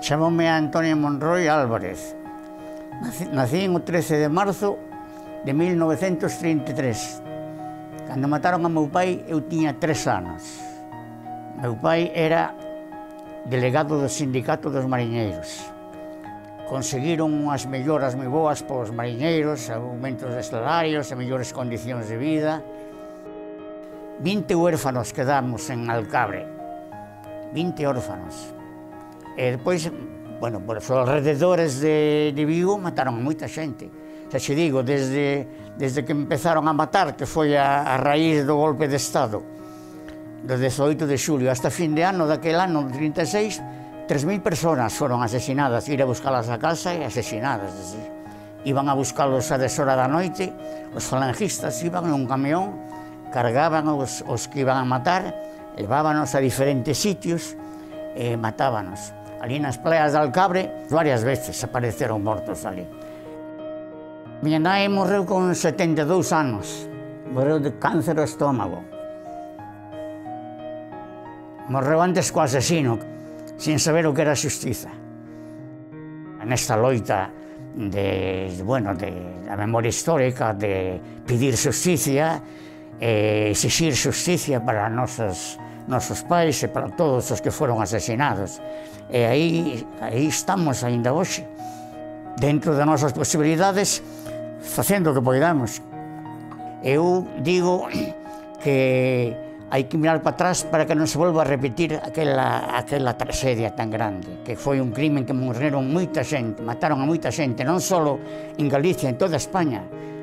Chámome Antonio Monroy Álvarez. Nací o 13 de marzo de 1933. Cando mataron a meu pai, eu tiña 3 anos. Meu pai era delegado do sindicato dos mariñeiros. Conseguiron unhas melloras moi boas para os mariñeiros, aumentos de salarios, e mellores condicións de vida. 20 huérfanos quedamos en Alcabre, 20 órfanos. E depois, bueno, por os alrededores de Vigo mataron a moita xente. Xa xe digo, desde que empezaron a matar, que foi a raíz do golpe de Estado, do 18 de xulio, hasta fin de ano, daquel ano, 36, 3.000 personas foron asesinadas, ir a buscalas a casa e asesinadas. Iban a buscalos a deshora da noite, os falangistas iban en un camión, cargaban os que iban a matar, levábanos a diferentes sitios e matábanos. Ali nas playas de Alcabre, varias veces apareceron mortos ali. Miña nai morreu con 72 anos, morreu de cáncer ao estómago. Morreu antes co asesino, sin saber o que era a xustiza. Nesta loita da memoria histórica, de pedir xusticia, exixir xusticia para nosos pais e para todos os que foron asesinados. E aí estamos aínda hoxe, dentro das nosas posibilidades, facendo o que poidamos. Eu digo que hai que mirar para atrás para que non se volva a repetir aquela tragedia tan grande, que foi un crimen que morreron moita xente, mataron a moita xente, non só en Galicia, en toda España.